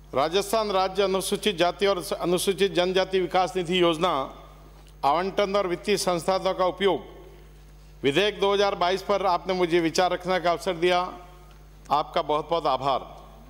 राजस्थान राज्य अनुसूचित जाति और अनुसूचित जनजाति विकास निधि योजना आवंटन और वित्तीय संसाधनों का उपयोग विधेयक 2022 पर आपने मुझे विचार रखने का अवसर दिया, आपका बहुत बहुत आभार।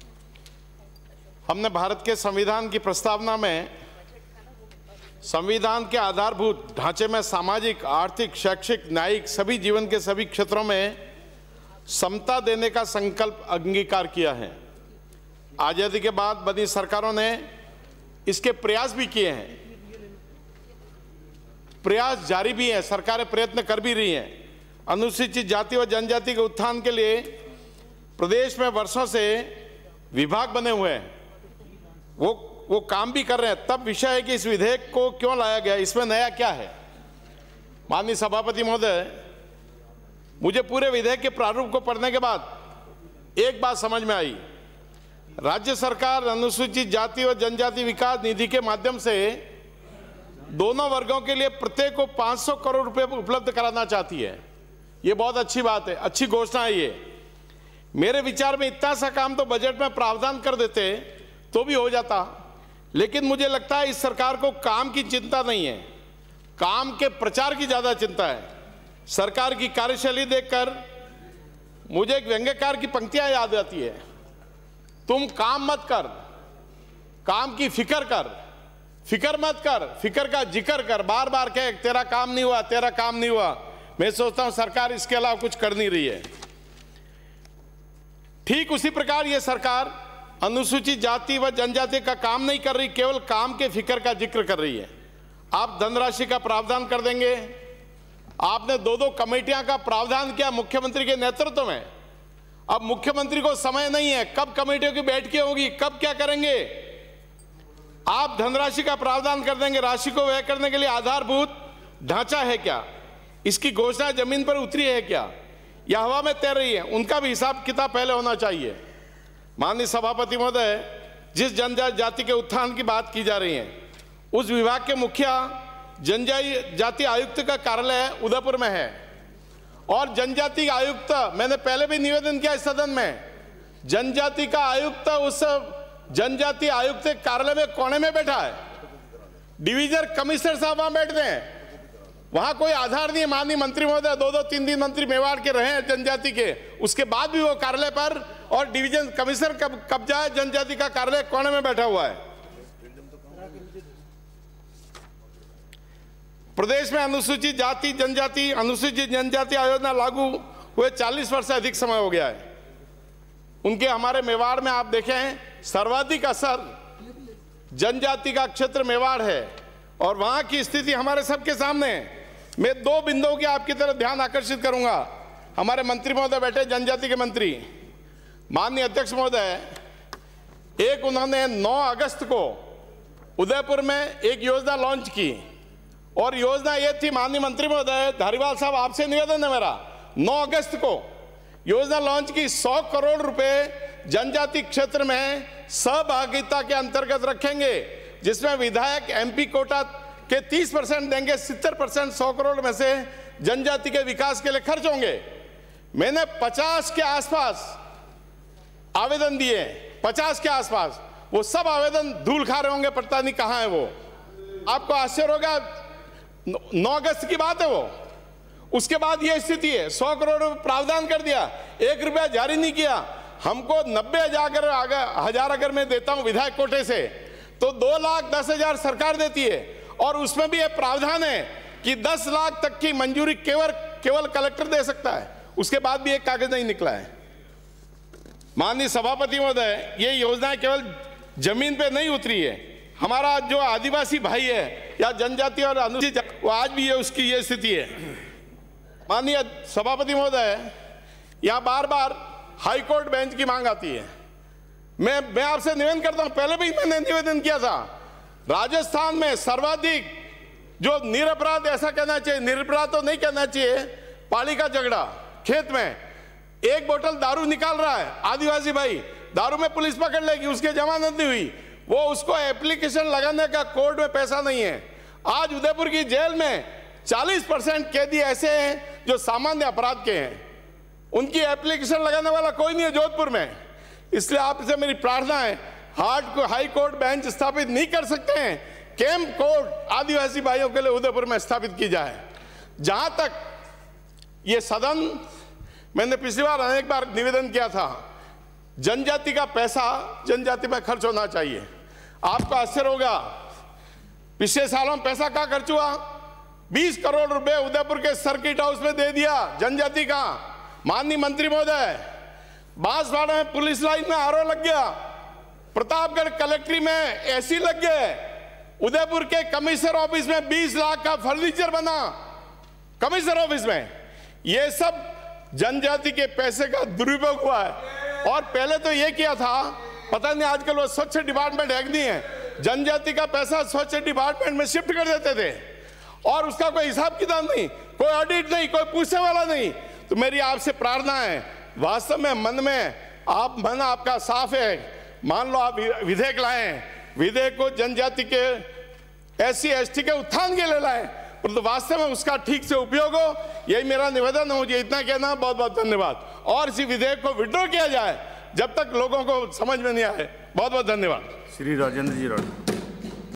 हमने भारत के संविधान की प्रस्तावना में संविधान के आधारभूत ढांचे में सामाजिक, आर्थिक, शैक्षिक, न्यायिक सभी जीवन के सभी क्षेत्रों में समता देने का संकल्प अंगीकार किया है। आज़ादी के बाद बनी सरकारों ने इसके प्रयास भी किए हैं, प्रयास जारी भी है, सरकारें प्रयत्न कर भी रही हैं। अनुसूचित जाति व जनजाति के उत्थान के लिए प्रदेश में वर्षों से विभाग बने हुए हैं, वो काम भी कर रहे हैं। तब विषय है कि इस विधेयक को क्यों लाया गया, इसमें नया क्या है। माननीय सभापति महोदय, मुझे पूरे विधेयक के प्रारूप को पढ़ने के बाद एक बात समझ में आई। राज्य सरकार अनुसूचित जाति व जनजाति विकास निधि के माध्यम से दोनों वर्गों के लिए प्रत्येक को 500 करोड़ रुपए उपलब्ध कराना चाहती है। ये बहुत अच्छी बात है, अच्छी घोषणा है ये। मेरे विचार में इतना सा काम तो बजट में प्रावधान कर देते तो भी हो जाता, लेकिन मुझे लगता है इस सरकार को काम की चिंता नहीं है, काम के प्रचार की ज्यादा चिंता है। सरकार की कार्यशैली देखकर मुझे एक व्यंग्यकार की पंक्तियां याद आती है, तुम काम मत कर, काम की फिक्र कर, फिक्र मत कर, फिक्र का जिक्र कर, बार बार कह तेरा काम नहीं हुआ, तेरा काम नहीं हुआ। मैं सोचता हूं सरकार इसके अलावा कुछ कर नहीं रही है। ठीक उसी प्रकार ये सरकार अनुसूचित जाति व जनजाति का काम नहीं कर रही, केवल काम के फिक्र का जिक्र कर रही है। आप धनराशि का प्रावधान कर देंगे, आपने 2-2 कमेटियां का प्रावधान किया मुख्यमंत्री के नेतृत्व में। अब मुख्यमंत्री को समय नहीं है, कब कमेटियों की बैठकें होगी, कब क्या करेंगे। आप धनराशि का प्रावधान कर देंगे, राशि को व्यय करने के लिए आधारभूत ढांचा है क्या, इसकी घोषणा जमीन पर उतरी है क्या, या हवा में तैर रही है, उनका भी हिसाब किताब पहले होना चाहिए। माननीय सभापति महोदय, जिस जनजाति के उत्थान की बात की जा रही है, उस विभाग के मुखिया जनजाति आयुक्त का कार्यालय उदयपुर में है, और जनजाति आयुक्त, मैंने पहले भी निवेदन किया इस सदन में, जनजाति का आयुक्त उस जनजाति आयुक्त कार्यालय में कोने में बैठा है। डिवीजन कमिश्नर साहब वहां बैठते हैं, वहां कोई आधार नहीं है। माननीय मंत्री महोदय 2-2, 3-3 मंत्री मेवाड़ के रहे हैं जनजाति के, उसके बाद भी वो कार्यालय पर, और डिवीजन कमिश्नर कब्जा है, जनजाति का कार्यालय कोने में बैठा हुआ है। प्रदेश में अनुसूचित जाति जनजाति अनुसूचित जनजाति योजना लागू हुए 40 वर्ष से अधिक समय हो गया है। उनके हमारे मेवाड़ में आप देखें, सर्वाधिक असर जनजाति का क्षेत्र मेवाड़ है, और वहां की स्थिति हमारे सबके सामने है। मैं 2 बिंदुओं की आपकी तरफ ध्यान आकर्षित करूंगा। हमारे मंत्री महोदय बैठे, जनजाति के मंत्री, माननीय अध्यक्ष महोदय, एक उन्होंने 9 अगस्त को उदयपुर में एक योजना लॉन्च की, और योजना ये थी, माननीय मंत्री महोदय धारीवाल साहब आपसे निवेदन है मेरा, 9 अगस्त को योजना लॉन्च की। 100 करोड़ रुपए जनजाति क्षेत्र में सहभागिता के अंतर्गत रखेंगे, जिसमें विधायक एमपी कोटा के 30% देंगे, 70% 100 करोड़ में से जनजाति के विकास के लिए खर्च होंगे। मैंने 50 के आसपास आवेदन दिए, 50 के आसपास, वो सब आवेदन धूल खा रहे होंगे, पता नहीं कहां है वो। आपको आश्चर्य होगा, 9 अगस्त की बात है वो। उसके बाद ये स्थिति है, 100 करोड़ प्रावधान कर दिया, 1 रुपया जारी नहीं किया। हमको 90,000 अगर मैं देता हूं विधायक कोटे से, तो 2,10,000 सरकार देती है, और उसमें भी ये प्रावधान है कि 10 लाख तक की मंजूरी केवल कलेक्टर दे सकता है। उसके बाद भी एक कागज नहीं निकला है। माननीय सभापति महोदय, ये योजना केवल जमीन पे नहीं उतरी है। हमारा जो आदिवासी भाई है या जनजाति और अनुसूचित, वो आज भी ये उसकी ये स्थिति है। माननीय सभापति महोदय, यहाँ बार बार हाईकोर्ट बेंच की मांग आती है। मैं आपसे निवेदन करता हूं, पहले भी मैंने निवेदन किया था, राजस्थान में सर्वाधिक जो निरपराध, ऐसा कहना चाहिए, निरपराध तो नहीं कहना चाहिए, पाली का झगड़ा, खेत में 1 बोतल दारू निकाल रहा है आदिवासी भाई, दारू में पुलिस पकड़ लेगी, उसकी जमानत नहीं हुई, वो उसको एप्लीकेशन लगाने का कोर्ट में पैसा नहीं है। आज उदयपुर की जेल में 40% कैदी ऐसे हैं जो सामान्य अपराध के हैं, उनकी एप्लीकेशन लगाने वाला कोई नहीं है जोधपुर में। इसलिए आपसे मेरी प्रार्थना है, हाई कोर्ट बेंच स्थापित नहीं कर सकते हैं, कैंप कोर्ट आदिवासी भाइयों के लिए उदयपुर में स्थापित की जाए। जहां तक ये सदन, मैंने पिछली बार अनेक बार निवेदन किया था, जनजाति का पैसा जनजाति में खर्च होना चाहिए। आपको आश्चर्य होगा, पिछले सालों में पैसा कहाँ खर्च हुआ? 20 करोड़ रुपए उदयपुर के सर्किट हाउस में दे दिया जनजाति का। माननीय मंत्री महोदय, बांसवाड़ा में पुलिस लाइन में आरओ लग गया, प्रतापगढ़ कलेक्ट्री में एसी लग गए, उदयपुर के कमिश्नर ऑफिस में 20 लाख का फर्नीचर बना कमिश्नर ऑफिस में। ये सब जनजाति के पैसे का दुरुपयोग हुआ है। और पहले तो ये किया था, पता नहीं आजकल वो स्वच्छ डिपार्टमेंट है नहीं है, जनजाति का पैसा स्वच्छ डिपार्टमेंट में शिफ्ट कर देते थे और उसका कोई हिसाब किताब नहीं, कोई ऑडिट नहीं, कोई पूछने वाला नहीं। तो मेरी आपसे प्रार्थना है, वास्तव में मन आपका साफ है, मान लो आप विधेयक लाएं, विधेयक को जनजाति के SC ST के उत्थान के लिए लाएं, परंतु वास्तव में उसका ठीक से उपयोग हो, यही मेरा निवेदन है। मुझे इतना कहना, बहुत बहुत धन्यवाद। और इसी विधेयक को विड्रॉ किया जाए जब तक लोगों को समझ में नहीं आए। बहुत बहुत धन्यवाद। श्री राजेंद्र जी राठौर।